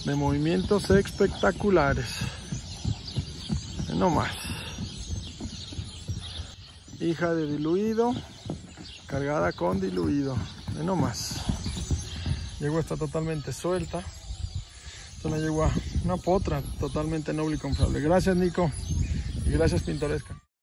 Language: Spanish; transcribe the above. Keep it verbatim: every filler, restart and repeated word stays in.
de movimientos espectaculares. No más. Hija de diluido, cargada con diluido. No más. Yegua está totalmente suelta. Es una yegua, una potra totalmente noble y confiable. Gracias, Nico. Y gracias, Pintoresca.